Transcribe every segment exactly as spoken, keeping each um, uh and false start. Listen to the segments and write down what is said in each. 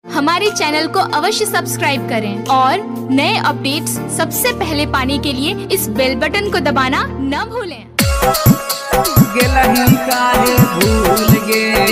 हमारे चैनल को अवश्य सब्सक्राइब करें और नए अपडेट्स सबसे पहले पाने के लिए इस बेल बटन को दबाना न भूलें। गेलही काहे भूल गे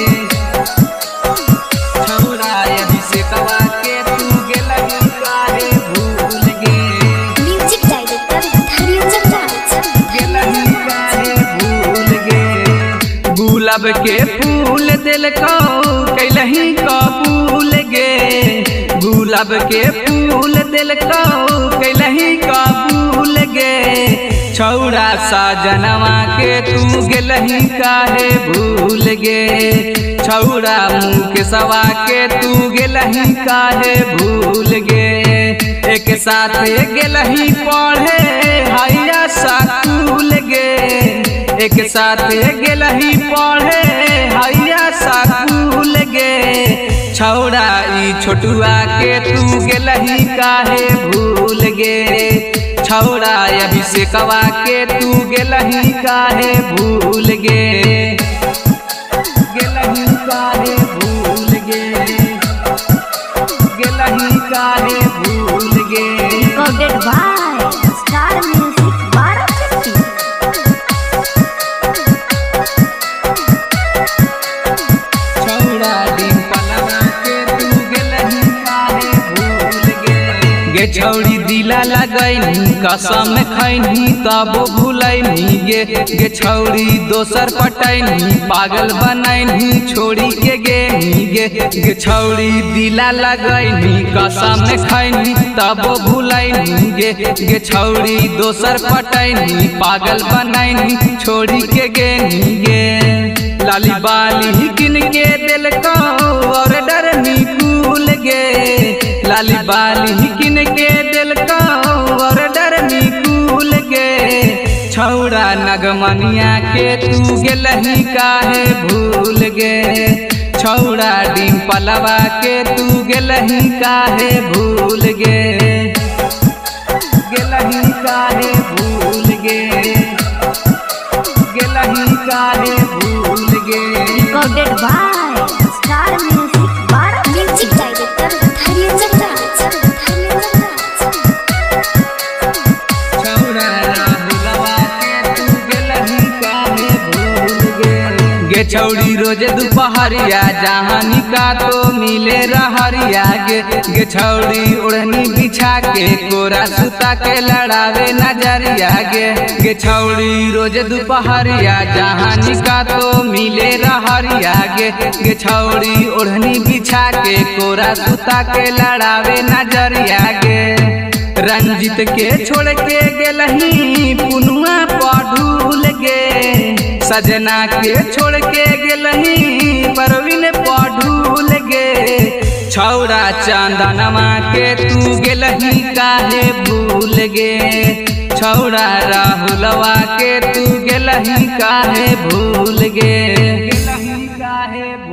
छौरा यही से कवा के तू गेलही काहे भूल गे म्यूजिक डायरेक्टर धीरज राज गेलही काहे भूल गे गुलाब के फूल दिल को कैलही कबूल गे गुलाब के फूल दिल को कैलही कबूल गे छौरा साजनवा के तू गेलही काहे भूल गे छौरा मुँह के सवा के तू गेलही काहे भूल गे एक साथ गेलही पढ़े हैया स्कूल गे एक साथ गेलही पढ़े हैया स्कूल गे छौरा ई छोटुआ के तू गेलही काहे भूल गे छौरा अभिषेकवा के तू गेलही काहे भूल गे गेलही काहे भूल गे गेलही काहे भूल गे रिकॉर्डेड बाय स्टार म्यूजिक बाराती छौरा डिम्पलवा के तू गेलही काहे भूल गे गे छौरी दिला लगैनी कसम खैनी तबो भूलैनी गे गे छौरी दोसर पटैनी पागल बनैनी छोड़ी के गेनी गे गे छौरी दिला लगैनी कसम खैनी तबो भूलैनी गे गे छौरी दोसर पटैनी पागल बनैनी छोड़ी के गेनी गे लाली बाली किन के दिल को और डरनी कूल गे लाली बाली किन के दिल को और डरनी कूल गे छौरा नगमनिया के तू गेलही काहे भूल गे छौरा डिम्पलवा के तू गेलही काहे भूल गे गेलही काहे भूल गे गेलही काहे भूल गे रिकॉर्डेड बाय स्टार म्यूजिक बाराती म्यूजिक डायरेक्टर धीरज राज धीरज राज छौरा राहुलवा के तू गेलही काहे भूल गे गे छौरी रोज दुपहरिया जहाँ निका तो मिले रहरिया गे गे छौरी ओढ़नी बिछा के कोरा सुता के लड़ावे नजरिया गे गे छौरी रोज दुपहरिया जहाँ निका तो मिले रहरिया गे गे छौरी ओढ़नी बिछा के कोरा सुता के लड़ावे नजरिया गे रंजित के छोड़ के गेलही पुनुआ पढ़ूल गे सजना के छोड़ के गेलही परवीन पढ़ूल गे छौरा चंदनवा के तू गेलही काहे भूल गे छौरा राहुलवा के तू गेलही काहे भूल गे गेलही काहे